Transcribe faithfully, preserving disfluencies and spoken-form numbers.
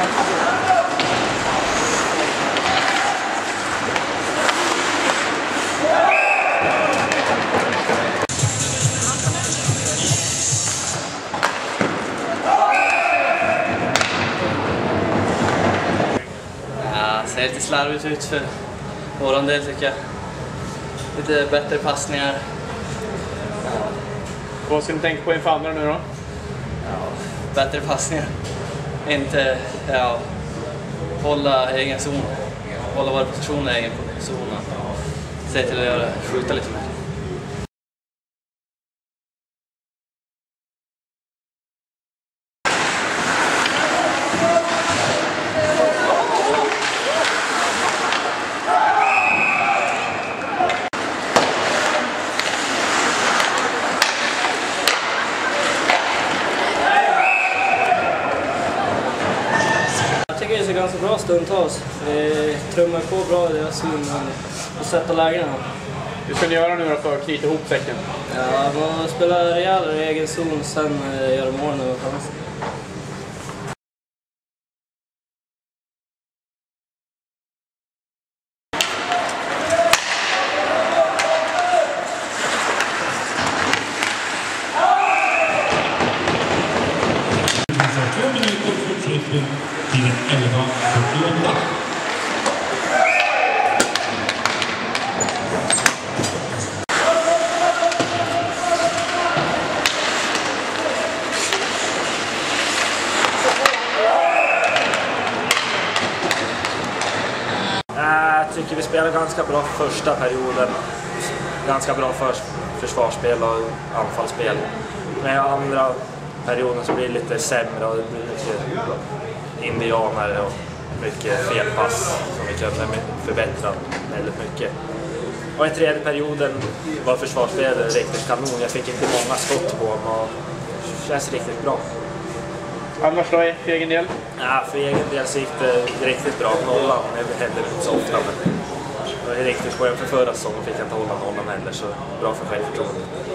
Det ser lite slarvigt ut för våran del tycker jag. Lite bättre passningar. Ja. Vad ska ni tänka på inför andra nu då? Ja, bättre passningar. Inte ja, hålla egen zon. Hålla vår position i egen zon. Se till att göra, skjuta lite mer. Jag tycker det är ganska bra stundtals. Vi trummar på bra i deras zon och sätta lägena. Hur ska ni göra nu då för att knyta ihop säcken? Ja, man spelar rejälare i egen zon och sen gör mål nu. Tiden elva fyrtioåtta. Jag tycker vi spelar ganska bra första perioden. Ganska bra för försvarsspel och anfallsspel. Men i andra perioden så blir det lite sämre och det blir mycket indianer och mycket felpass som vi kunde förbättra väldigt mycket. Och i tredje perioden var försvarsspelet riktigt kanon. Jag fick inte många skott på dem och det känns riktigt bra. Annars då för egen del? Ja, för egen del så gick det riktigt bra. Nollan, det händer inte så ofta, men det var riktigt skönt för förra säsongen fick jag inte hålla nollan heller, så bra för självförtroende.